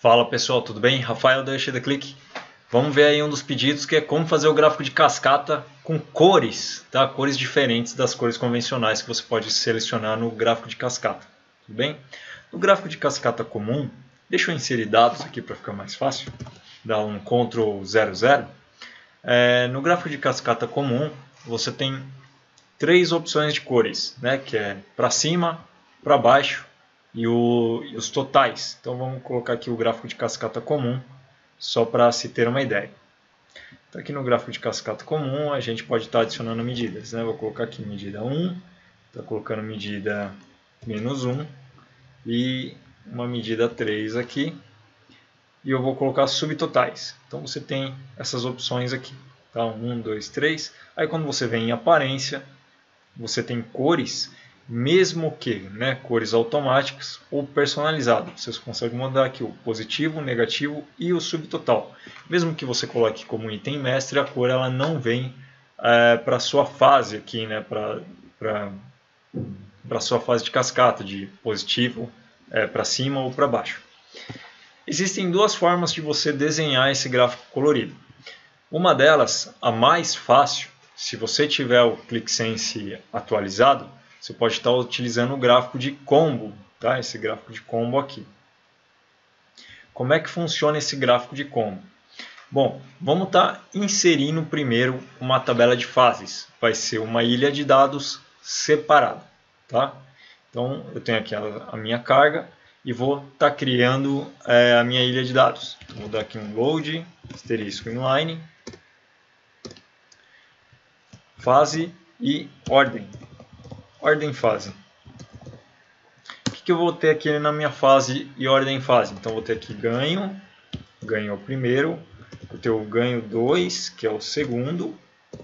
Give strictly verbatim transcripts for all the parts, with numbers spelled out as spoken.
Fala pessoal, tudo bem? Rafael da The Click. Vamos ver aí um dos pedidos que é como fazer o gráfico de cascata com cores, tá? Cores diferentes das cores convencionais que você pode selecionar no gráfico de cascata, tudo bem? No gráfico de cascata comum, deixa eu inserir dados aqui para ficar mais fácil, dá um control zero zero. É, no gráfico de cascata comum, você tem três opções de cores, né? Que é para cima, para baixo e, o, e os totais. Então vamos colocar aqui o gráfico de cascata comum, só para se ter uma ideia. Então aqui no gráfico de cascata comum a gente pode estar adicionando medidas, né? Vou colocar aqui medida um, estou colocando medida menos um e uma medida três aqui. E eu vou colocar subtotais. Então você tem essas opções aqui, tá? um, dois, três. Aí quando você vem em aparência, você tem cores, mesmo que, né, cores automáticas ou personalizadas. Você consegue mudar aqui o positivo, o negativo e o subtotal. Mesmo que você coloque como item mestre, a cor ela não vem é, para a sua fase aqui, né, para a sua fase de cascata, de positivo é, para cima ou para baixo. Existem duas formas de você desenhar esse gráfico colorido. Uma delas, a mais fácil, se você tiver o ClickSense atualizado, você pode estar utilizando o gráfico de combo, tá? Esse gráfico de combo aqui. Como é que funciona esse gráfico de combo? Bom, vamos estar inserindo primeiro uma tabela de fases. Vai ser uma ilha de dados separada, tá? Então, eu tenho aqui a, a minha carga e vou estar criando é, a minha ilha de dados. Vou dar aqui um load, asterisco inline, fase e ordem. Ordem fase. O que, que eu vou ter aqui na minha fase e ordem fase? Então, vou ter aqui ganho, ganho é o primeiro, vou ter o ganho dois, que é o segundo,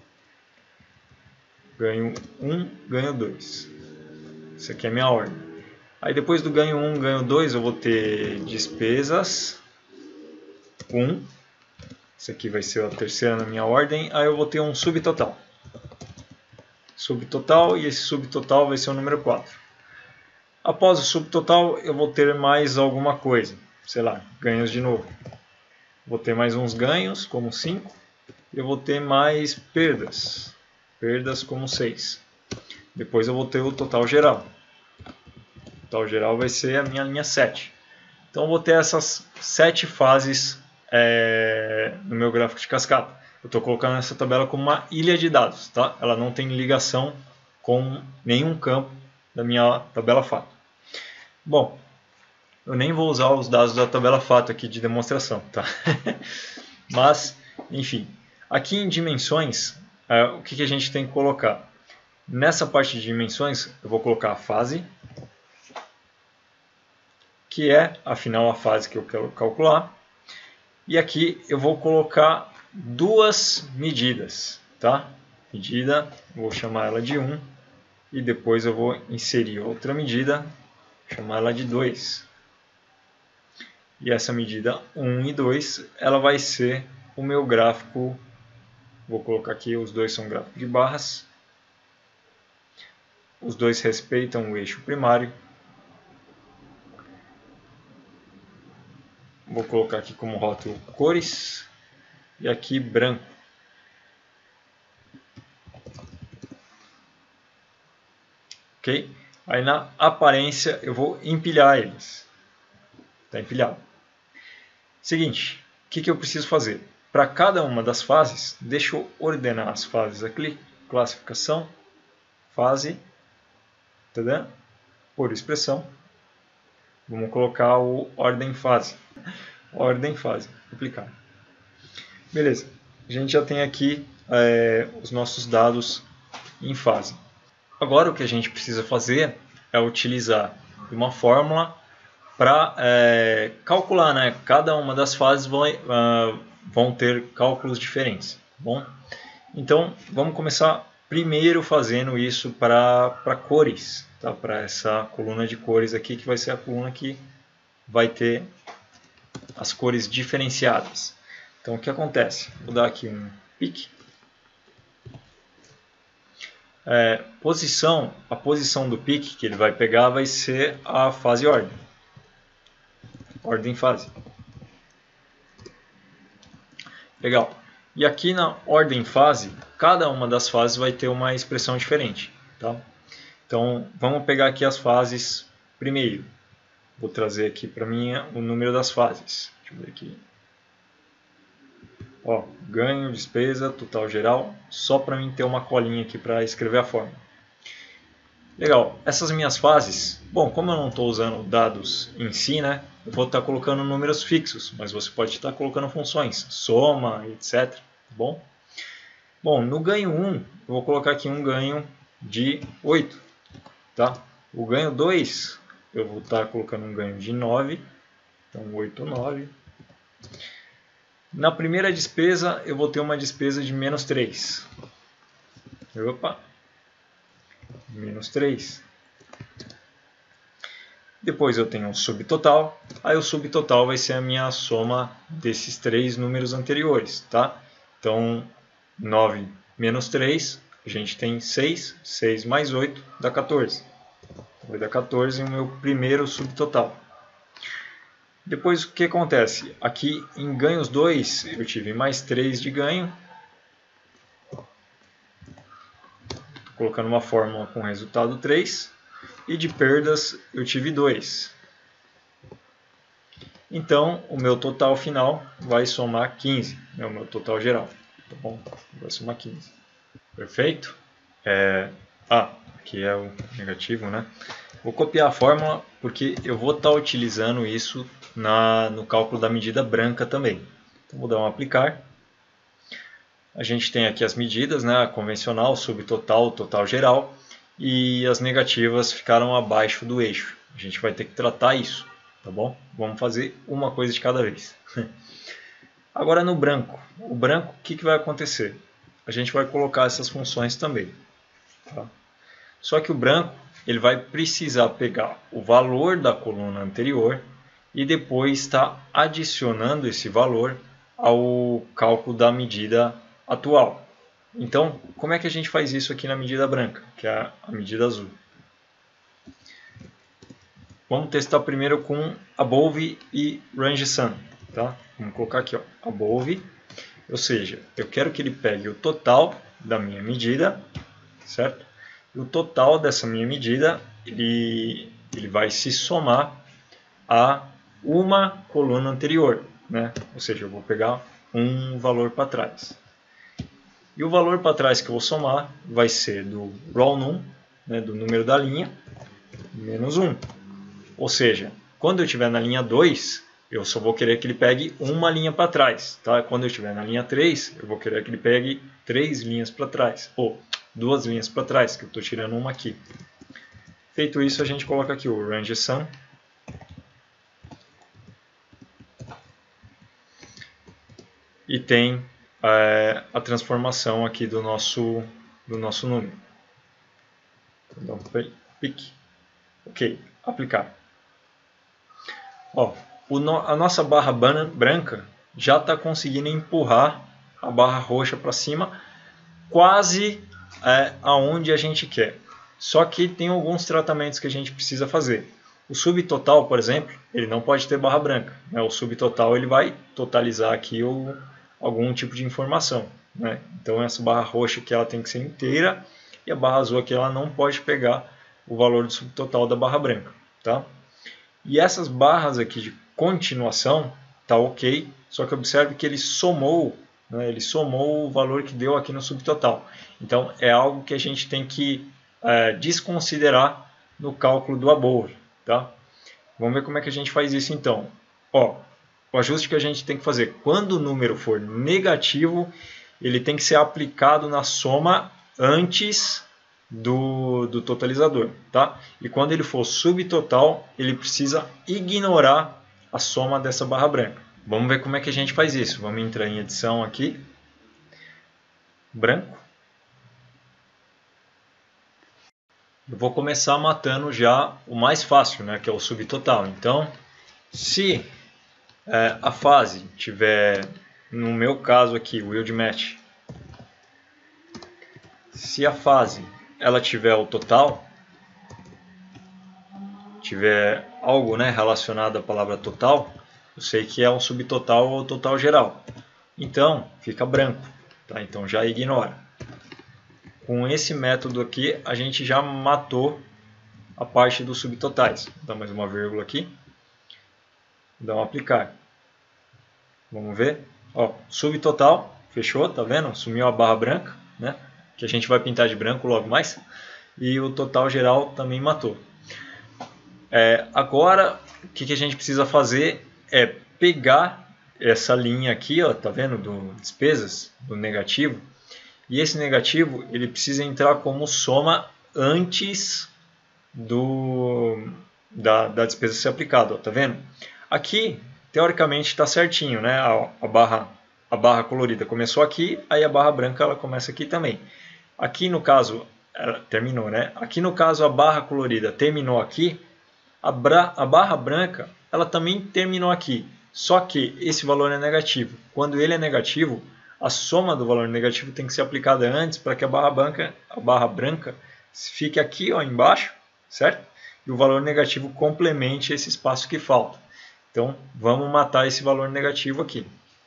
ganho um, ganho dois. Isso aqui é a minha ordem. Aí depois do ganho um, ganho dois, eu vou ter despesas um. Isso aqui vai ser a terceira na minha ordem. Aí eu vou ter um subtotal. Subtotal e esse subtotal vai ser o número quatro. Após o subtotal, eu vou ter mais alguma coisa. Sei lá, ganhos de novo. Vou ter mais uns ganhos, como cinco. E eu vou ter mais perdas. Perdas como seis. Depois eu vou ter o total geral. O total geral vai ser a minha linha sete. Então eu vou ter essas sete fases é, no meu gráfico de cascata. Eu estou colocando essa tabela como uma ilha de dados, tá? Ela não tem ligação com nenhum campo da minha tabela fato. Bom, eu nem vou usar os dados da tabela fato aqui de demonstração, tá? Mas, enfim, aqui em dimensões, é, o que, que a gente tem que colocar? Nessa parte de dimensões, eu vou colocar a fase, que é, afinal, a fase que eu quero calcular. E aqui eu vou colocar duas medidas, tá? Medida, vou chamar ela de um, e depois eu vou inserir outra medida, chamar ela de dois. E essa medida um e dois, ela vai ser o meu gráfico, vou colocar aqui, os dois são gráficos de barras, os dois respeitam o eixo primário. Vou colocar aqui como rótulo cores e aqui branco. Ok? Aí na aparência eu vou empilhar eles. Está empilhado. Seguinte, o que, que eu preciso fazer? Para cada uma das fases, deixa eu ordenar as fases aqui. Classificação, fase, tá, por expressão. Vamos colocar o ordem fase. Ordem fase, aplicar. Beleza, a gente já tem aqui é, os nossos dados em fase. Agora o que a gente precisa fazer é utilizar uma fórmula para é, calcular, né? Cada uma das fases vão, uh, vão ter cálculos diferentes. Tá bom? Então vamos começar primeiro fazendo isso para para cores, tá? Para essa coluna de cores aqui, que vai ser a coluna que vai ter as cores diferenciadas. Então o que acontece? Vou dar aqui um pique. É, posição, a posição do pique que ele vai pegar vai ser a fase ordem. Ordem fase. Legal. E aqui na ordem fase, cada uma das fases vai ter uma expressão diferente. Tá? Então, vamos pegar aqui as fases primeiro. Vou trazer aqui para mim o número das fases. Deixa eu ver aqui. Ó, ganho, despesa, total geral. Só para mim ter uma colinha aqui para escrever a fórmula. Legal. Essas minhas fases, bom, como eu não estou usando dados em si, né? Eu vou estar colocando números fixos, mas você pode estar colocando funções, soma, etcétera. Tá bom? Bom, no ganho um, eu vou colocar aqui um ganho de oito. Tá? O ganho dois, eu vou estar colocando um ganho de nove. Então, oito, nove. Na primeira despesa, eu vou ter uma despesa de menos três. Opa! Menos três. Depois eu tenho o subtotal. Aí o subtotal vai ser a minha soma desses três números anteriores. Tá? Então, nove menos três, a gente tem seis. seis mais oito dá quatorze. Vai dar quatorze o meu primeiro subtotal. Depois o que acontece? Aqui em ganhos dois eu tive mais três de ganho. Estou colocando uma fórmula com resultado três. E de perdas eu tive dois. Então o meu total final vai somar quinze. É o meu total geral. Tá bom? Vai somar quinze. Perfeito? É... Ah, aqui é o negativo, né? Vou copiar a fórmula porque eu vou estar utilizando isso na, no cálculo da medida branca também. Então vou dar um aplicar. A gente tem aqui as medidas, né? A convencional, subtotal, total geral. E as negativas ficaram abaixo do eixo. A gente vai ter que tratar isso, tá bom? Vamos fazer uma coisa de cada vez. Agora no branco. O branco, o que, que vai acontecer? A gente vai colocar essas funções também. Tá? Só que o branco, ele vai precisar pegar o valor da coluna anterior e depois estar adicionando esse valor ao cálculo da medida atual. Então, como é que a gente faz isso aqui na medida branca, que é a medida azul? Vamos testar primeiro com above e range sum. Tá? Vamos colocar aqui, ó, above, ou seja, eu quero que ele pegue o total da minha medida, certo? E o total dessa minha medida, ele, ele vai se somar a uma coluna anterior, né? Ou seja, eu vou pegar um valor para trás. E o valor para trás que eu vou somar vai ser do raw num, né, do número da linha, menos um. Ou seja, quando eu estiver na linha dois, eu só vou querer que ele pegue uma linha para trás. Tá? Quando eu estiver na linha três, eu vou querer que ele pegue três linhas para trás. Ou duas linhas para trás, que eu estou tirando uma aqui. Feito isso, a gente coloca aqui o range sum. E tem é, a transformação aqui do nosso, do nosso número. Vou dar um pique. Ok, aplicar. Ó, o no, a nossa barra branca já está conseguindo empurrar a barra roxa para cima, quase é, aonde a gente quer. Só que tem alguns tratamentos que a gente precisa fazer. O subtotal, por exemplo, ele não pode ter barra branca. Né? O subtotal ele vai totalizar aqui o, algum tipo de informação. Né? Então essa barra roxa aqui ela tem que ser inteira e a barra azul aqui ela não pode pegar o valor do subtotal da barra branca. Tá? E essas barras aqui de continuação tá ok, só que observe que ele somou, né? Ele somou o valor que deu aqui no subtotal. Então é algo que a gente tem que é, desconsiderar no cálculo do above. Tá? Vamos ver como é que a gente faz isso então. Ó, o ajuste que a gente tem que fazer, quando o número for negativo, ele tem que ser aplicado na soma antes do, do totalizador. Tá? E quando ele for subtotal, ele precisa ignorar a soma dessa barra branca. Vamos ver como é que a gente faz isso. Vamos entrar em edição aqui. Branco. Eu vou começar matando já o mais fácil, né, que é o subtotal. Então, se é, a fase tiver, no meu caso aqui, o yield match, se a fase ela tiver o total, tiver algo, né, relacionado à palavra total, eu sei que é um subtotal ou total geral. então fica branco. Tá? Então já ignora. Com esse método aqui, a gente já matou a parte dos subtotais. Vou dar mais uma vírgula aqui. Vou dar um aplicar. Vamos ver. Ó, subtotal, fechou, tá vendo? Sumiu a barra branca, né? Que a gente vai pintar de branco logo mais. E o total geral também matou. É, agora, o que, que a gente precisa fazer é pegar essa linha aqui, ó, tá vendo? Do despesas, do negativo. E esse negativo, ele precisa entrar como soma antes do, da, da despesa ser aplicada, ó, tá vendo? Aqui, teoricamente, está certinho, né? A, a, barra, a barra colorida começou aqui, aí a barra branca ela começa aqui também. Aqui no caso, ela terminou, né? Aqui no caso, a barra colorida terminou aqui, a, bra, a barra branca ela também terminou aqui. Só que esse valor é negativo. Quando ele é negativo, a soma do valor negativo tem que ser aplicada antes para que a barra branca, a barra branca fique aqui, ó, embaixo, certo? E o valor negativo complemente esse espaço que falta. Então, vamos matar esse valor negativo aqui.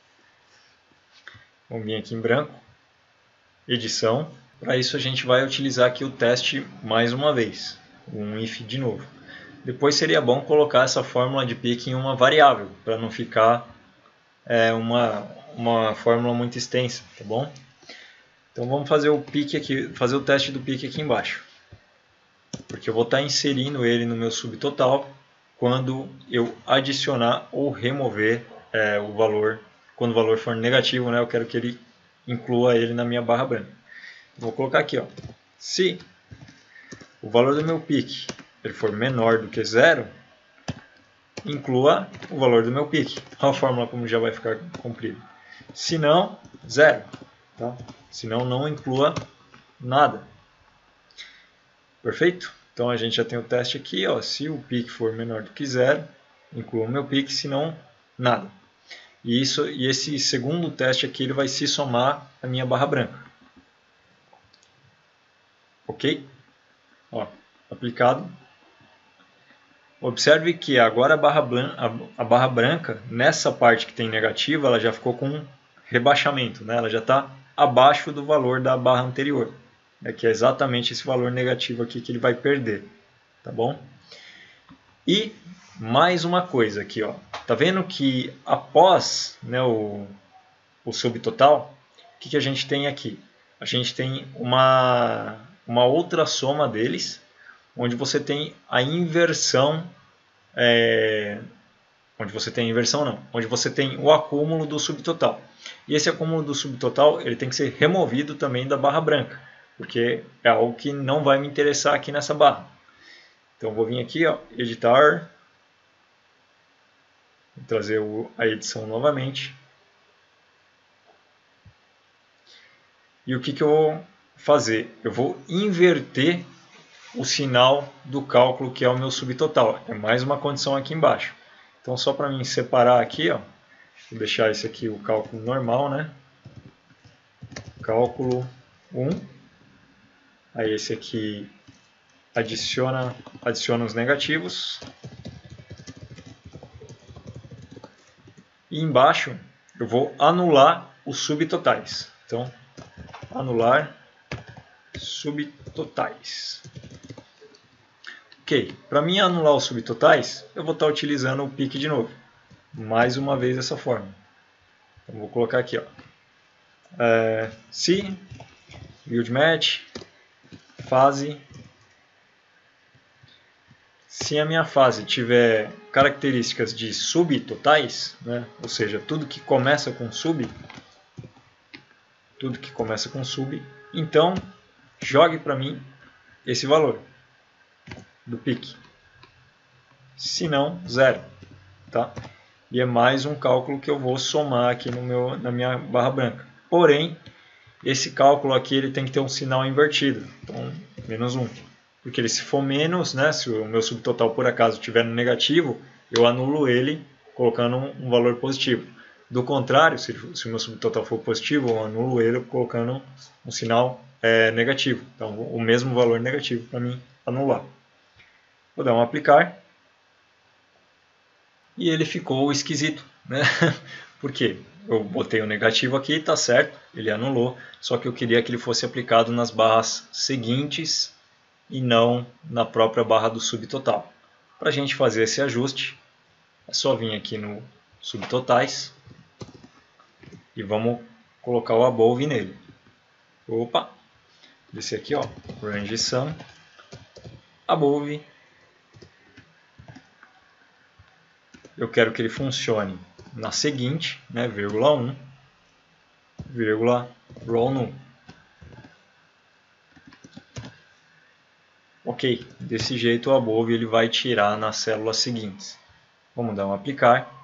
Vamos vir aqui em branco, edição. Para isso a gente vai utilizar aqui o teste mais uma vez, um if de novo. Depois seria bom colocar essa fórmula de pique em uma variável, para não ficar é, uma, uma fórmula muito extensa, tá bom? Então vamos fazer o pique aqui, fazer o teste do pique aqui embaixo. Porque eu vou estar inserindo ele no meu subtotal quando eu adicionar ou remover é, o valor, quando o valor for negativo, né, eu quero que ele inclua ele na minha barra branca. Vou colocar aqui, ó, se o valor do meu pique ele for menor do que zero, inclua o valor do meu pique. Olha a fórmula como já vai ficar comprida. Se não, zero. Tá? Se não, não inclua nada. Perfeito? Então a gente já tem o teste aqui. Ó, se o pique for menor do que zero, inclua o meu pique, se não, nada. E, isso, e esse segundo teste aqui ele vai se somar à minha barra branca. Ok? Ó, aplicado. Observe que agora a barra, branca, a barra branca, nessa parte que tem negativo, ela já ficou com rebaixamento, né? Ela já está abaixo do valor da barra anterior, né? Que é exatamente esse valor negativo aqui que ele vai perder, tá bom? E mais uma coisa aqui, ó. Tá vendo que após, né, o, o subtotal, o que, que a gente tem aqui? A gente tem uma, uma outra soma deles, onde você tem a inversão, é, onde você tem a inversão não, onde você tem o acúmulo do subtotal. E esse acúmulo do subtotal ele tem que ser removido também da barra branca, porque é algo que não vai me interessar aqui nessa barra. Então vou vir aqui, ó, editar, vou trazer o, a edição novamente. E o que, que eu vou fazer? Eu vou inverter o sinal do cálculo que é o meu subtotal. É mais uma condição aqui embaixo. Então só para mim separar aqui, ó, vou deixar esse aqui o cálculo normal, né? Cálculo um. Aí esse aqui adiciona, adiciona os negativos. E embaixo eu vou anular os subtotais. Então, anular subtotais. Ok, para mim anular os subtotais, eu vou estar utilizando o pique de novo. Mais uma vez essa forma. Então, vou colocar aqui, ó. É, se build match, fase. Se a minha fase tiver características de subtotais, né, ou seja, tudo que começa com sub, tudo que começa com sub, então jogue para mim esse valor do pique. Se não, zero. Tá? E é mais um cálculo que eu vou somar aqui no meu, na minha barra branca. Porém, esse cálculo aqui ele tem que ter um sinal invertido. Então, menos um. Porque ele, se for menos, né, se o meu subtotal por acaso estiver no negativo, eu anulo ele colocando um, um valor positivo. Do contrário, se, se o meu subtotal for positivo, eu anulo ele colocando um sinal é, negativo. Então, o mesmo valor negativo para mim anular. Vou dar um aplicar. E ele ficou esquisito, né? Por quê? Eu botei o negativo aqui, tá certo, ele anulou, só que eu queria que ele fosse aplicado nas barras seguintes e não na própria barra do subtotal. Para a gente fazer esse ajuste, é só vir aqui no subtotais e vamos colocar o above nele. Opa! Descer aqui, ó, range sum, above. Eu quero que ele funcione na seguinte, né, vírgula um, vírgula row null. Ok, desse jeito o above ele vai tirar nas células seguintes. Vamos dar um aplicar.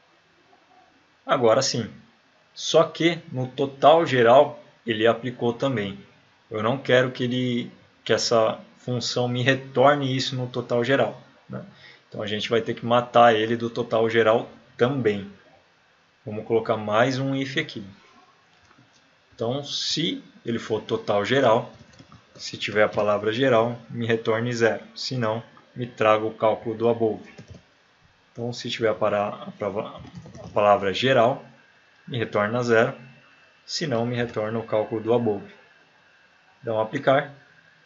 Agora sim. Só que no total geral ele aplicou também. Eu não quero que, ele, que essa função me retorne isso no total geral, né? Então a gente vai ter que matar ele do total geral também. Vamos colocar mais um if aqui. Então, se ele for total geral, se tiver a palavra geral, me retorne zero. Se não, me traga o cálculo do above. Então, se tiver a palavra geral, me retorna zero. Se não, me retorna o cálculo do above. Dá um aplicar.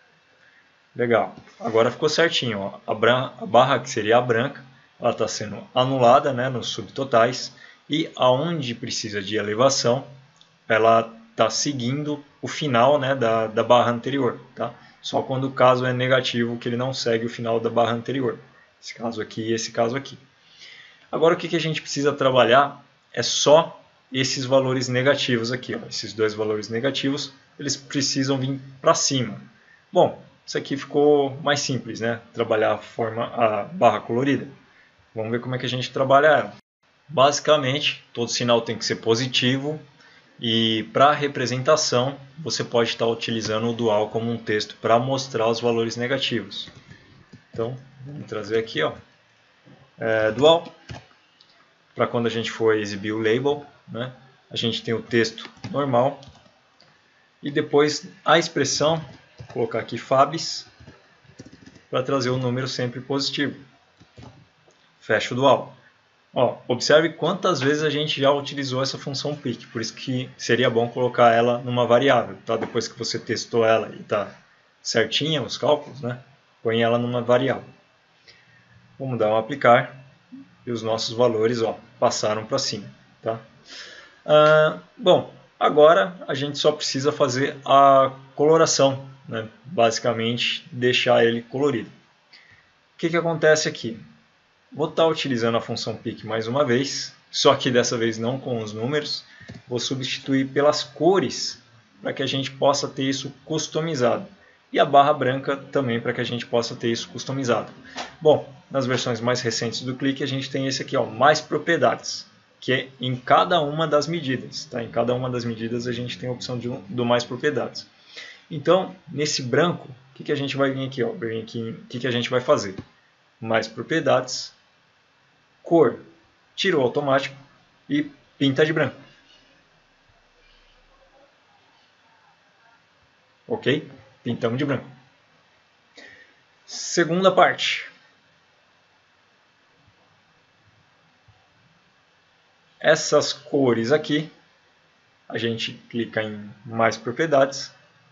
Legal. Agora ficou certinho, ó. A, a barra que seria a branca, ela está sendo anulada, né, nos subtotais. E aonde precisa de elevação, ela está seguindo o final, né, da, da barra anterior. Tá? Só quando o caso é negativo que ele não segue o final da barra anterior. Esse caso aqui e esse caso aqui. Agora o que, que a gente precisa trabalhar é só esses valores negativos aqui. Ó. Esses dois valores negativos, eles precisam vir para cima. Bom, isso aqui ficou mais simples, né? Trabalhar a, forma, a barra colorida. Vamos ver como é que a gente trabalha ela. Basicamente, todo sinal tem que ser positivo e para representação você pode estar utilizando o dual como um texto para mostrar os valores negativos. Então, vamos trazer aqui, ó, é, dual, para quando a gente for exibir o label, né, a gente tem o texto normal e depois a expressão, vou colocar aqui fabs, para trazer o número sempre positivo. Fecha o dual. Ó, observe quantas vezes a gente já utilizou essa função pick, por isso que seria bom colocar ela numa variável, tá? Depois que você testou ela e está certinha os cálculos, né? Põe ela numa variável. Vamos dar um aplicar e os nossos valores, ó, passaram para cima, tá? Ah, bom, agora a gente só precisa fazer a coloração, né? Basicamente deixar ele colorido. O que que acontece aqui? Vou estar utilizando a função pick mais uma vez, só que dessa vez não com os números. Vou substituir pelas cores para que a gente possa ter isso customizado. E a barra branca também para que a gente possa ter isso customizado. Bom, nas versões mais recentes do Click a gente tem esse aqui, ó, mais propriedades, que é em cada uma das medidas. Tá? Em cada uma das medidas a gente tem a opção de um, do mais propriedades. Então, nesse branco, o que, que a gente vai vir aqui? Ó, vir aqui o que, que a gente vai fazer? Mais propriedades. Cor, tira o automático e pinta de branco. Ok? Pintamos de branco. Segunda parte. Essas cores aqui, a gente clica em mais propriedades,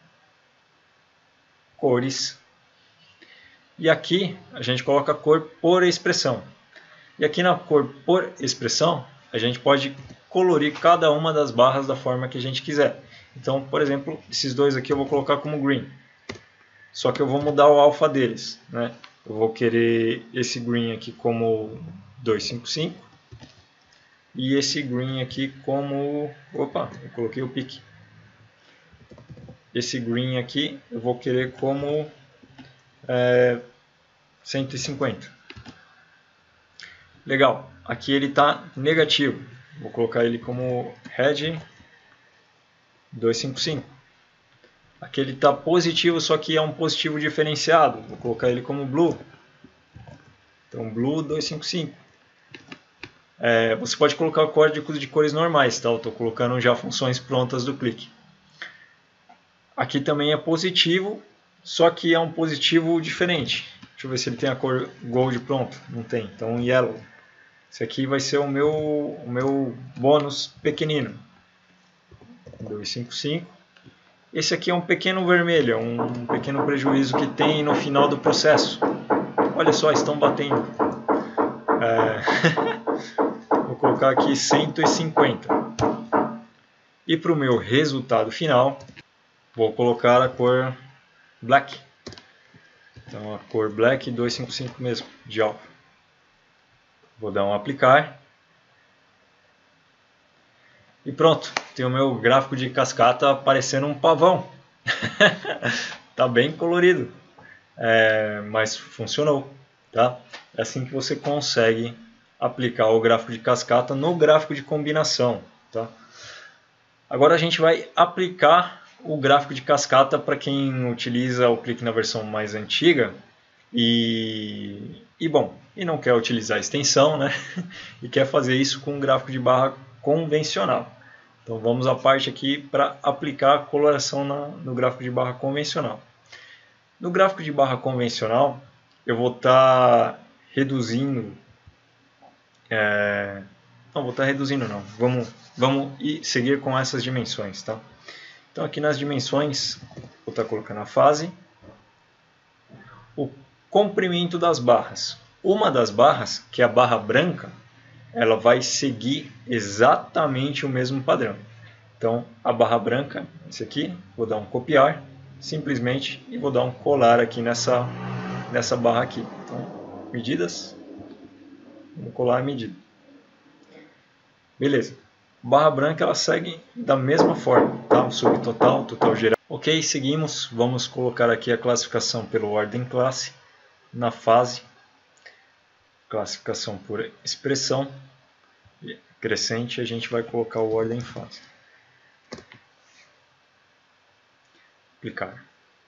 cores, e aqui a gente coloca a cor por expressão. E aqui na cor por expressão, a gente pode colorir cada uma das barras da forma que a gente quiser. Então, por exemplo, esses dois aqui eu vou colocar como green. Só que eu vou mudar o alfa deles, né? Eu vou querer esse green aqui como duzentos e cinquenta e cinco. E esse green aqui como... Opa, eu coloquei o pick. Esse green aqui eu vou querer como é, cento e cinquenta. Legal, aqui ele está negativo, vou colocar ele como red duzentos e cinquenta e cinco. Aqui ele está positivo, só que é um positivo diferenciado, vou colocar ele como blue. Então blue duzentos e cinquenta e cinco. É, você pode colocar códigos de cores normais, tá? Eu estou colocando já funções prontas do Click. Aqui também é positivo, só que é um positivo diferente. Deixa eu ver se ele tem a cor gold pronto, não tem, então yellow. Esse aqui vai ser o meu, o meu bônus pequenino. dois, cinco, cinco. Esse aqui é um pequeno vermelho, é um pequeno prejuízo que tem no final do processo. Olha só, estão batendo. É... Vou colocar aqui cento e cinquenta. E para o meu resultado final, vou colocar a cor black. Então a cor black duzentos e cinquenta e cinco mesmo, de alfa. Vou dar um aplicar. E pronto, tem o meu gráfico de cascata parecendo um pavão. Tá bem colorido, é, mas funcionou, tá? É assim que você consegue aplicar o gráfico de cascata no gráfico de combinação, tá? Agora a gente vai aplicar o gráfico de cascata para quem utiliza o clique na versão mais antiga e, e bom, e não quer utilizar a extensão, né? E quer fazer isso com um gráfico de barra convencional. Então vamos à parte aqui para aplicar a coloração na, no gráfico de barra convencional. No gráfico de barra convencional, eu vou estar tá reduzindo... É, não, vou estar tá reduzindo não. Vamos, vamos ir, seguir com essas dimensões, tá? Então aqui nas dimensões, vou estar tá colocando a fase, o comprimento das barras. Uma das barras, que é a barra branca, ela vai seguir exatamente o mesmo padrão. Então, a barra branca, esse aqui, vou dar um copiar, simplesmente, e vou dar um colar aqui nessa, nessa barra aqui. Então, medidas, vamos colar a medida. Beleza. Barra branca, ela segue da mesma forma, tá? O subtotal, total geral. Ok, seguimos. Vamos colocar aqui a classificação pelo ordem classe, na fase. Classificação por expressão crescente, a gente vai colocar o ordem fase. Aplicar.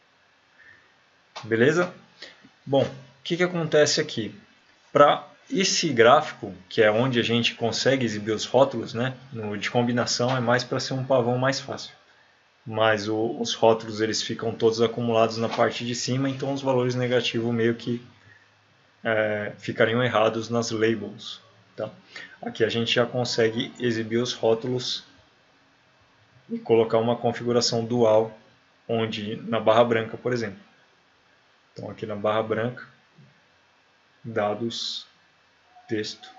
Beleza? Bom, o que, que acontece aqui? Para esse gráfico, que é onde a gente consegue exibir os rótulos, né? No de combinação é mais para ser um pavão mais fácil. Mas o, os rótulos eles ficam todos acumulados na parte de cima, então os valores negativos meio que É, ficariam errados nas labels. Tá? Aqui a gente já consegue exibir os rótulos e colocar uma configuração dual, onde na barra branca, por exemplo. Então aqui na barra branca, dados, texto.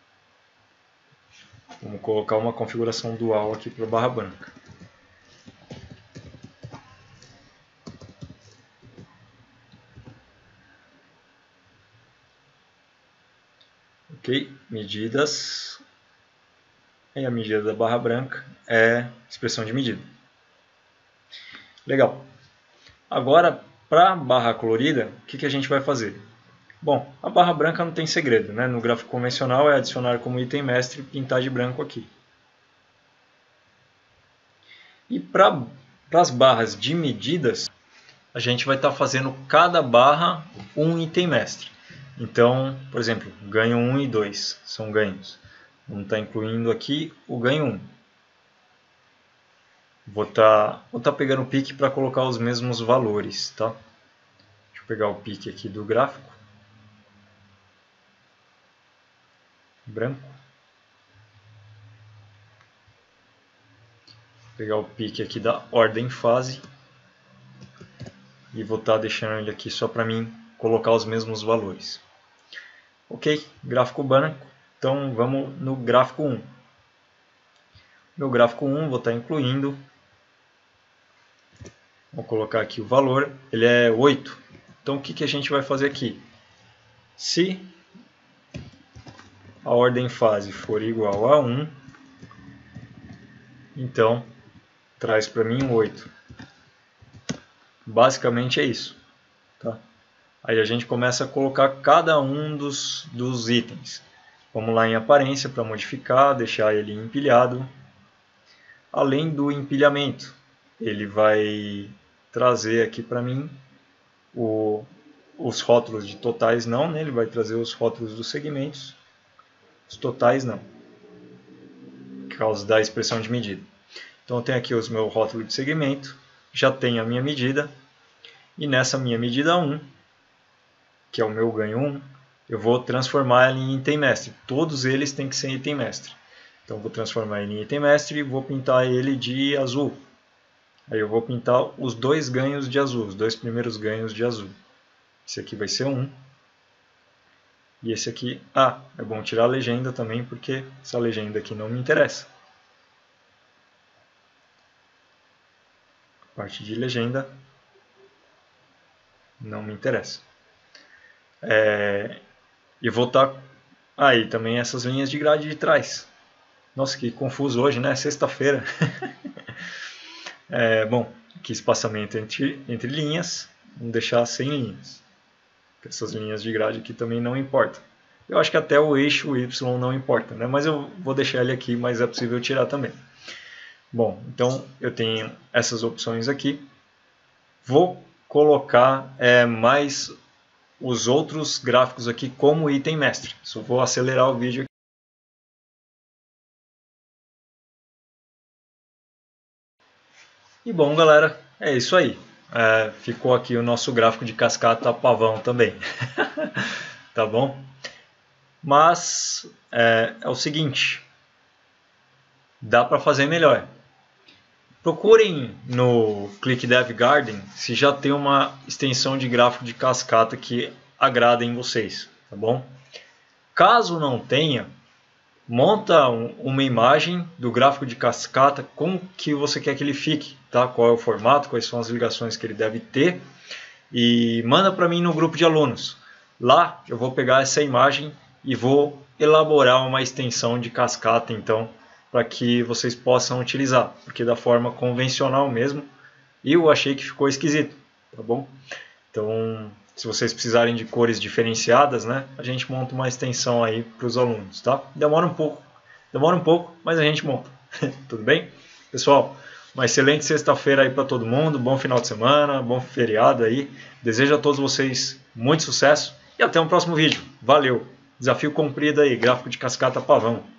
Vamos colocar uma configuração dual aqui para a barra branca. Ok, medidas, e a medida da barra branca é expressão de medida. Legal. Agora, para a barra colorida, o que, que a gente vai fazer? Bom, a barra branca não tem segredo, né? No gráfico convencional é adicionar como item mestre e pintar de branco aqui. E para as barras de medidas, a gente vai estar tá fazendo cada barra um item mestre. Então, por exemplo, ganho um e dois são ganhos. Vamos estar incluindo aqui o ganho um. Vou estar vou tá pegando o pique para colocar os mesmos valores. Tá? Deixa eu pegar o pique aqui do gráfico. Branco. Vou pegar o pique aqui da ordem fase. E vou estar deixando ele aqui só para mim colocar os mesmos valores. Ok, gráfico branco, então vamos no gráfico um. No gráfico um vou estar incluindo, vou colocar aqui o valor, ele é oito. Então o que, que a gente vai fazer aqui? Se a ordem fase for igual a um, então traz para mim um oito. Basicamente é isso. Tá? Aí a gente começa a colocar cada um dos, dos itens. Vamos lá em aparência para modificar, deixar ele empilhado. Além do empilhamento, ele vai trazer aqui para mim o, os rótulos de totais não, né? Ele vai trazer os rótulos dos segmentos, os totais não, por causa da expressão de medida. Então eu tenho aqui os meus rótulos de segmento, já tenho a minha medida, e nessa minha medida um, que é o meu ganho um, eu vou transformar ele em item mestre. Todos eles têm que ser item mestre. Então, vou transformar ele em item mestre e vou pintar ele de azul. Aí eu vou pintar os dois ganhos de azul, os dois primeiros ganhos de azul. Esse aqui vai ser um. E esse aqui, ah, é bom tirar a legenda também, porque essa legenda aqui não me interessa. A parte de legenda não me interessa. É, e vou estar aí também essas linhas de grade de trás. Nossa, que confuso hoje, né? Sexta-feira. é, bom, aqui espaçamento entre, entre linhas. Vamos deixar sem linhas. Essas linhas de grade aqui também não importam. Eu acho que até o eixo Y não importa, né? Mas eu vou deixar ele aqui, mas é possível tirar também. Bom, então eu tenho essas opções aqui. Vou colocar é, mais os outros gráficos aqui como item mestre. Só vou acelerar o vídeo aqui. E bom, galera, é isso aí. É, ficou aqui o nosso gráfico de cascata pavão também. Tá bom? Mas é, é o seguinte, dá para fazer melhor. Procurem no ClickDev Garden se já tem uma extensão de gráfico de cascata que agrada em vocês, tá bom? Caso não tenha, monta um, uma imagem do gráfico de cascata como que você quer que ele fique, tá? Qual é o formato, quais são as ligações que ele deve ter e manda para mim no grupo de alunos. Lá eu vou pegar essa imagem e vou elaborar uma extensão de cascata, então, para que vocês possam utilizar, porque da forma convencional mesmo, eu achei que ficou esquisito, tá bom? Então, se vocês precisarem de cores diferenciadas, né, a gente monta uma extensão aí para os alunos, tá? Demora um pouco, demora um pouco, mas a gente monta, tudo bem? Pessoal, uma excelente sexta-feira aí para todo mundo, bom final de semana, bom feriado aí, desejo a todos vocês muito sucesso e até um próximo vídeo, valeu! Desafio cumprido aí, gráfico de cascata pavão.